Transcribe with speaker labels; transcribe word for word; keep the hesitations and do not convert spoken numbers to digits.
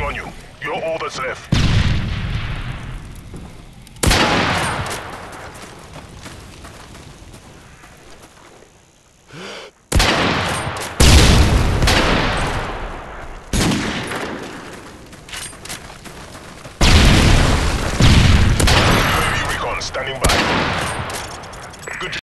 Speaker 1: on you. You're all that's left. U A V recon standing by.